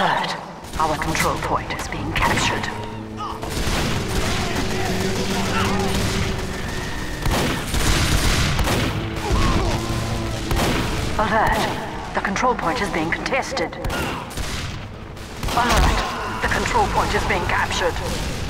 Alert. Our control point is being captured. Alert. The control point is being contested. Alert. The control point is being captured.